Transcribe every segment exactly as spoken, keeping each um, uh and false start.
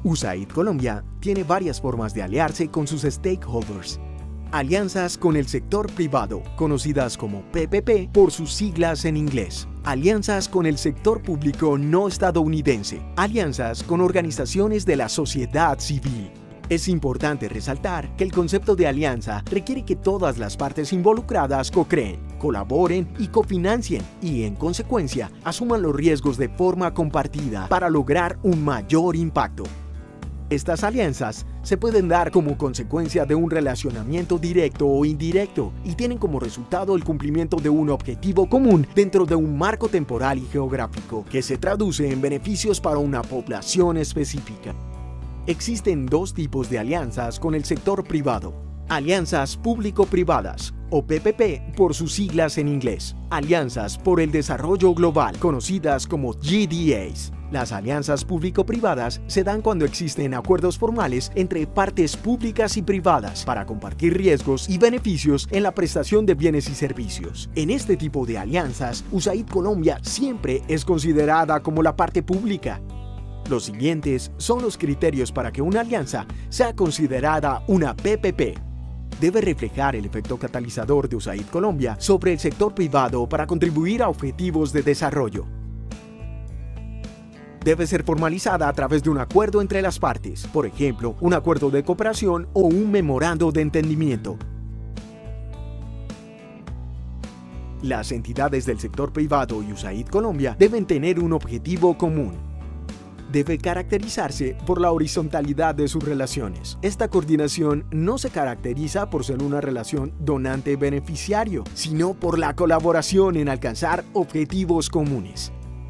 USAID Colombia tiene varias formas de aliarse con sus stakeholders. Alianzas con el sector privado, conocidas como P P P por sus siglas en inglés. Alianzas con el sector público no estadounidense. Alianzas con organizaciones de la sociedad civil. Es importante resaltar que el concepto de alianza requiere que todas las partes involucradas co-creen, colaboren y cofinancien y, en consecuencia, asuman los riesgos de forma compartida para lograr un mayor impacto. Estas alianzas se pueden dar como consecuencia de un relacionamiento directo o indirecto y tienen como resultado el cumplimiento de un objetivo común dentro de un marco temporal y geográfico que se traduce en beneficios para una población específica. Existen dos tipos de alianzas con el sector privado: alianzas público-privadas, o P P P por sus siglas en inglés, alianzas por el desarrollo global, conocidas como G D As. Las alianzas público-privadas se dan cuando existen acuerdos formales entre partes públicas y privadas para compartir riesgos y beneficios en la prestación de bienes y servicios. En este tipo de alianzas, USAID Colombia siempre es considerada como la parte pública. Los siguientes son los criterios para que una alianza sea considerada una P P P. Debe reflejar el efecto catalizador de USAID Colombia sobre el sector privado para contribuir a objetivos de desarrollo. Debe ser formalizada a través de un acuerdo entre las partes, por ejemplo, un acuerdo de cooperación o un memorando de entendimiento. Las entidades del sector privado y USAID Colombia deben tener un objetivo común. Debe caracterizarse por la horizontalidad de sus relaciones. Esta coordinación no se caracteriza por ser una relación donante-beneficiario, sino por la colaboración en alcanzar objetivos comunes.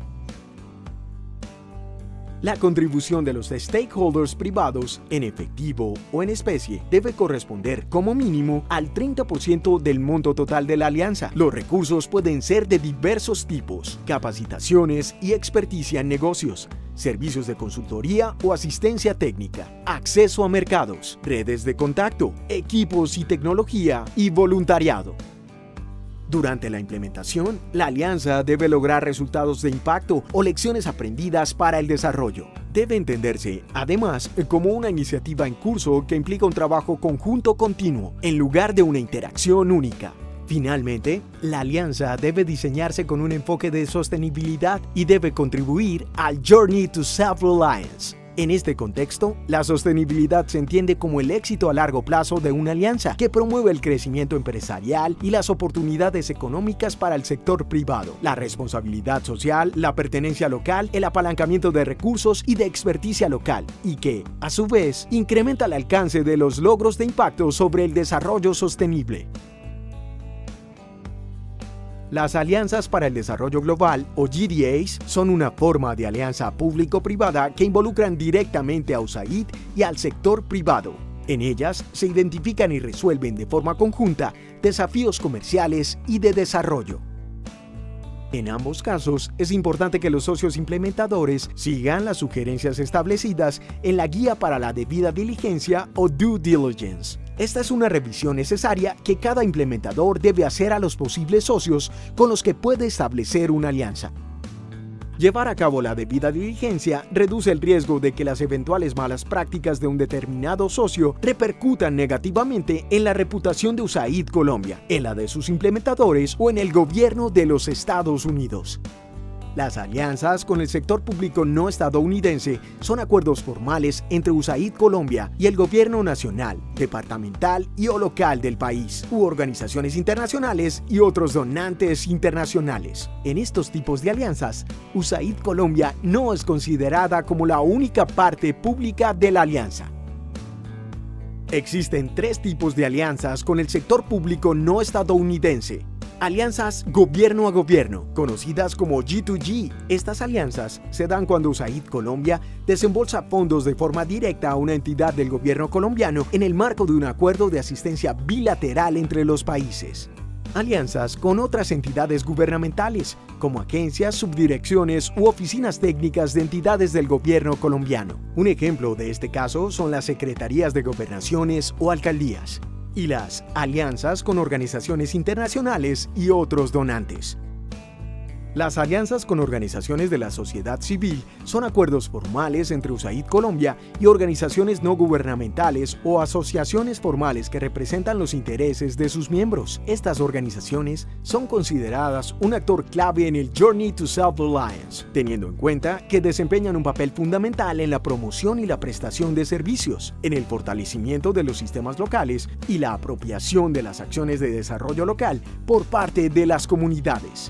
La contribución de los stakeholders privados, en efectivo o en especie, debe corresponder como mínimo al treinta por ciento del monto total de la alianza. Los recursos pueden ser de diversos tipos: capacitaciones y experticia en negocios, servicios de consultoría o asistencia técnica, acceso a mercados, redes de contacto, equipos y tecnología, y voluntariado. Durante la implementación, la alianza debe lograr resultados de impacto o lecciones aprendidas para el desarrollo. Debe entenderse, además, como una iniciativa en curso que implica un trabajo conjunto continuo, en lugar de una interacción única. Finalmente, la alianza debe diseñarse con un enfoque de sostenibilidad y debe contribuir al Journey to Self-Reliance. En este contexto, la sostenibilidad se entiende como el éxito a largo plazo de una alianza que promueve el crecimiento empresarial y las oportunidades económicas para el sector privado, la responsabilidad social, la pertenencia local, el apalancamiento de recursos y de experticia local, y que, a su vez, incrementa el alcance de los logros de impacto sobre el desarrollo sostenible. Las alianzas para el desarrollo global, o G D As, son una forma de alianza público-privada que involucran directamente a USAID y al sector privado. En ellas se identifican y resuelven de forma conjunta desafíos comerciales y de desarrollo. En ambos casos, es importante que los socios implementadores sigan las sugerencias establecidas en la Guía para la Debida Diligencia o Due Diligence. Esta es una revisión necesaria que cada implementador debe hacer a los posibles socios con los que puede establecer una alianza. Llevar a cabo la debida diligencia reduce el riesgo de que las eventuales malas prácticas de un determinado socio repercutan negativamente en la reputación de USAID Colombia, en la de sus implementadores o en el gobierno de los Estados Unidos. Las alianzas con el sector público no estadounidense son acuerdos formales entre USAID Colombia y el gobierno nacional, departamental y o local del país, u organizaciones internacionales y otros donantes internacionales. En estos tipos de alianzas, USAID Colombia no es considerada como la única parte pública de la alianza. Existen tres tipos de alianzas con el sector público no estadounidense. Alianzas gobierno a gobierno, conocidas como G dos G. Estas alianzas se dan cuando USAID Colombia desembolsa fondos de forma directa a una entidad del gobierno colombiano en el marco de un acuerdo de asistencia bilateral entre los países. Alianzas con otras entidades gubernamentales, como agencias, subdirecciones u oficinas técnicas de entidades del gobierno colombiano. Un ejemplo de este caso son las secretarías de gobernaciones o alcaldías. Y las alianzas con organizaciones internacionales y otros donantes. Las alianzas con organizaciones de la sociedad civil son acuerdos formales entre U S A I D Colombia y organizaciones no gubernamentales o asociaciones formales que representan los intereses de sus miembros. Estas organizaciones son consideradas un actor clave en el Journey to Self-Reliance, teniendo en cuenta que desempeñan un papel fundamental en la promoción y la prestación de servicios, en el fortalecimiento de los sistemas locales y la apropiación de las acciones de desarrollo local por parte de las comunidades.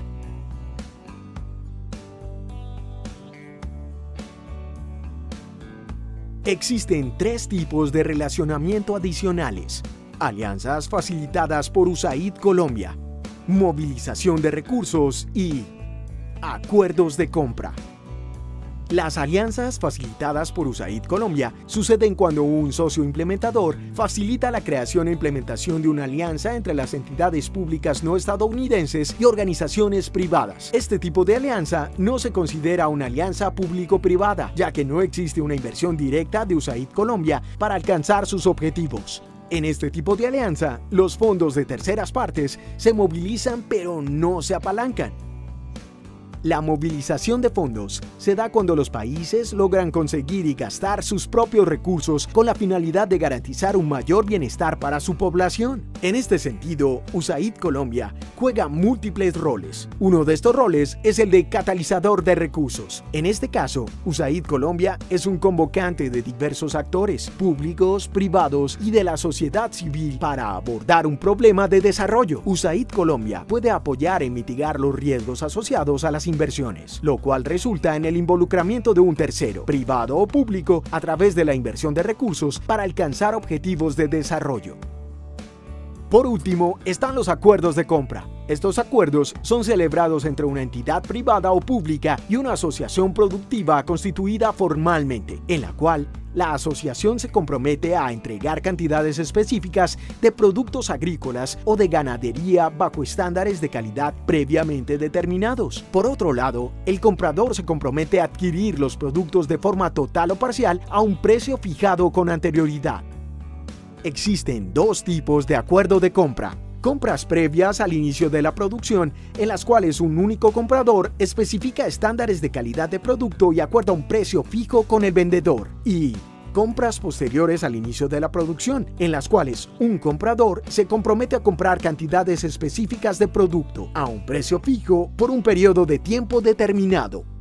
Existen tres tipos de relacionamiento adicionales: alianzas facilitadas por U S A I D Colombia, movilización de recursos y acuerdos de compra. Las alianzas facilitadas por U S A I D Colombia suceden cuando un socio implementador facilita la creación e implementación de una alianza entre las entidades públicas no estadounidenses y organizaciones privadas. Este tipo de alianza no se considera una alianza público-privada, ya que no existe una inversión directa de U S A I D Colombia para alcanzar sus objetivos. En este tipo de alianza, los fondos de terceras partes se movilizan pero no se apalancan. La movilización de fondos se da cuando los países logran conseguir y gastar sus propios recursos con la finalidad de garantizar un mayor bienestar para su población. En este sentido, U S A I D Colombia juega múltiples roles. Uno de estos roles es el de catalizador de recursos. En este caso, U S A I D Colombia es un convocante de diversos actores, públicos, privados y de la sociedad civil para abordar un problema de desarrollo. U S A I D Colombia puede apoyar en mitigar los riesgos asociados a las inversiones, lo cual resulta en el involucramiento de un tercero, privado o público, a través de la inversión de recursos para alcanzar objetivos de desarrollo. Por último, están los acuerdos de compra. Estos acuerdos son celebrados entre una entidad privada o pública y una asociación productiva constituida formalmente, en la cual la asociación se compromete a entregar cantidades específicas de productos agrícolas o de ganadería bajo estándares de calidad previamente determinados. Por otro lado, el comprador se compromete a adquirir los productos de forma total o parcial a un precio fijado con anterioridad. Existen dos tipos de acuerdo de compra: compras previas al inicio de la producción, en las cuales un único comprador especifica estándares de calidad de producto y acuerda un precio fijo con el vendedor, y compras posteriores al inicio de la producción, en las cuales un comprador se compromete a comprar cantidades específicas de producto a un precio fijo por un periodo de tiempo determinado.